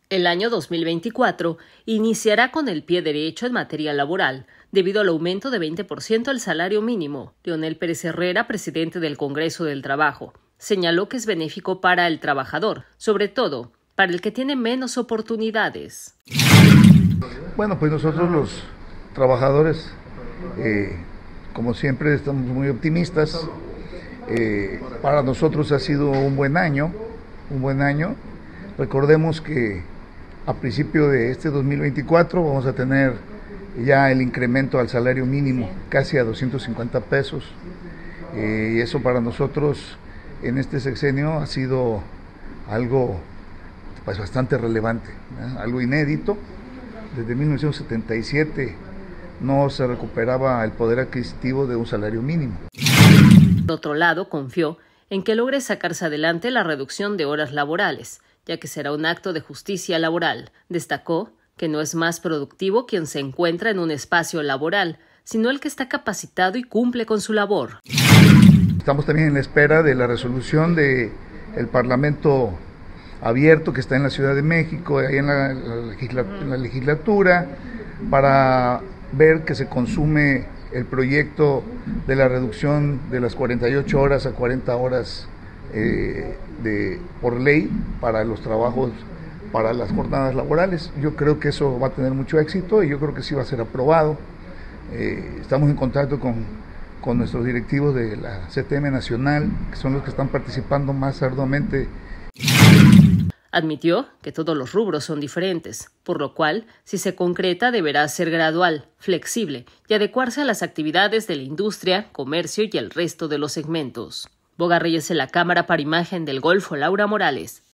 El año 2024 iniciará con el pie derecho en materia laboral, debido al aumento de 20% del salario mínimo. Leonel Pérez Herrera, presidente del Congreso del Trabajo, señaló que es benéfico para el trabajador, sobre todo para el que tiene menos oportunidades. Bueno, pues nosotros los trabajadores, como siempre, estamos muy optimistas. Para nosotros ha sido un buen año. Recordemos que a principio de este 2024 vamos a tener ya el incremento al salario mínimo, casi a 250 pesos. Y eso para nosotros en este sexenio ha sido algo pues bastante relevante, algo inédito. Desde 1977 no se recuperaba el poder adquisitivo de un salario mínimo. Por otro lado, confió en que logre sacarse adelante la reducción de horas laborales, ya que será un acto de justicia laboral. Destacó que no es más productivo quien se encuentra en un espacio laboral, sino el que está capacitado y cumple con su labor. Estamos también en la espera de la resolución del Parlamento abierto que está en la Ciudad de México, ahí en la legislatura, para ver que se consume el proyecto de la reducción de las 48 horas a 40 horas por ley para los trabajos, para las jornadas laborales. Yo creo que eso va a tener mucho éxito y yo creo que sí va a ser aprobado. Estamos en contacto con nuestros directivos de la CTM Nacional, que son los que están participando más arduamente. Admitió que todos los rubros son diferentes, por lo cual, si se concreta, deberá ser gradual, flexible y adecuarse a las actividades de la industria, comercio y el resto de los segmentos. Boga Reyes en la Cámara para Imagen del Golfo, Laura Morales.